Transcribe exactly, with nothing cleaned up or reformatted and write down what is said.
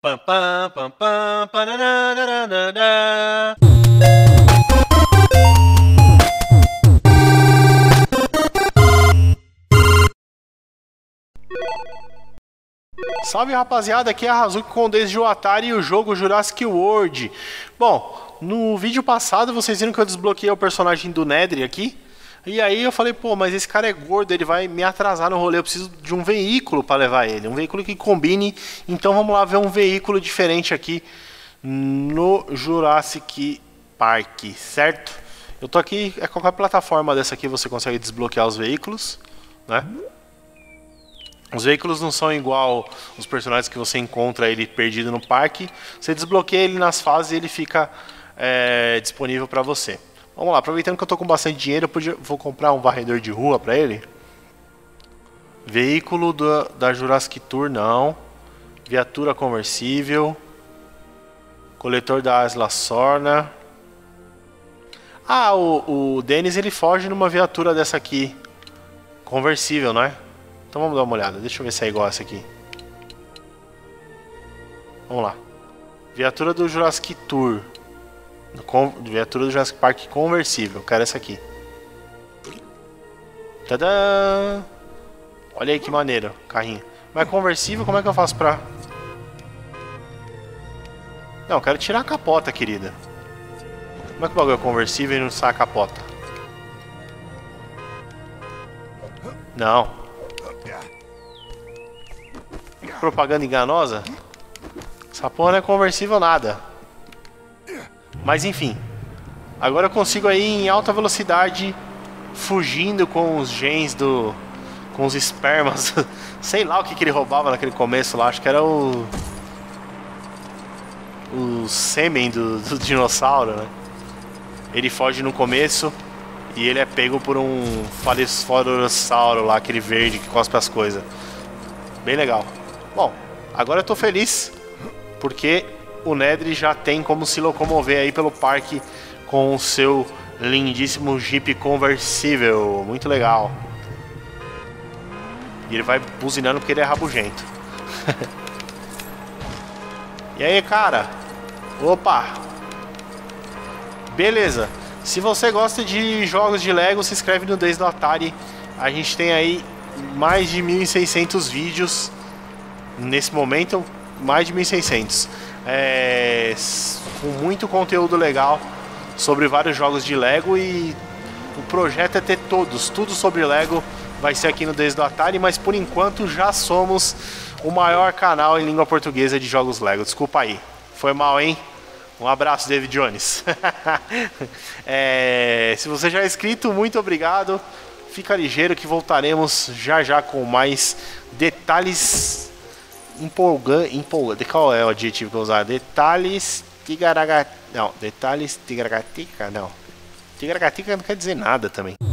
Pam, pam, pam, pam, pananana. Salve, rapaziada, aqui é a Hazuki com desde o Atari e o jogo Jurassic World. Bom, no vídeo passado vocês viram que eu desbloqueei o personagem do Nedry aqui. E aí eu falei, pô, mas esse cara é gordo, ele vai me atrasar no rolê, eu preciso de um veículo para levar ele. Um veículo que combine, então vamos lá ver um veículo diferente aqui no Jurassic Park, certo? Eu tô aqui, é qualquer plataforma dessa aqui você consegue desbloquear os veículos, né? Os veículos não são igual os personagens que você encontra ele perdido no parque. Você desbloqueia ele nas fases e ele fica é, disponível para você. Vamos lá, aproveitando que eu tô com bastante dinheiro, eu podia, vou comprar um varredor de rua para ele. Veículo do, da Jurassic Tour, não. Viatura conversível. Coletor da Asla Sorna. Ah, o, o Dennis ele foge numa viatura dessa aqui. Conversível, não é? Então vamos dar uma olhada, deixa eu ver se é igual essa aqui. Vamos lá. Viatura do Jurassic Tour. Viatura do Jurassic Park conversível. Quero essa aqui. Tadã! Olha aí que maneiro, carrinho. Mas conversível, como é que eu faço pra... Não, eu quero tirar a capota, querida. Como é que o bagulho é conversível e não sai a capota? Não. Propaganda enganosa? Essa porra não é conversível nada. Mas enfim. Agora eu consigo aí em alta velocidade, fugindo com os gens do... com os espermas. Sei lá o que, que ele roubava naquele começo lá. Acho que era o... o sêmen do, do dinossauro, né? Ele foge no começo e ele é pego por um falesforossauro lá, aquele verde que cospe as coisas. Bem legal. Bom, agora eu tô feliz porque o Nedry já tem como se locomover aí pelo parque com o seu lindíssimo Jeep conversível. Muito legal. E ele vai buzinando porque ele é rabugento. E aí, cara? Opa! Beleza. Se você gosta de jogos de Lego, se inscreve no Desde o Atari. A gente tem aí mais de mil e seiscentos vídeos. Nesse momento, mais de mil e seiscentos. É, com muito conteúdo legal sobre vários jogos de Lego. E o projeto é ter todos. Tudo sobre Lego vai ser aqui no Desde o Atari. Mas por enquanto já somos o maior canal em língua portuguesa de jogos Lego. Desculpa aí. Foi mal, hein? Um abraço, David Jones. é, se você já é inscrito, muito obrigado. Fica ligeiro que voltaremos já já com mais detalhes empolgantes. Empolga, qual é o adjetivo que eu usar? Detalhes tigaragatica. Não, detalhes tigaragatica, não. Tigaragatica não quer dizer nada também.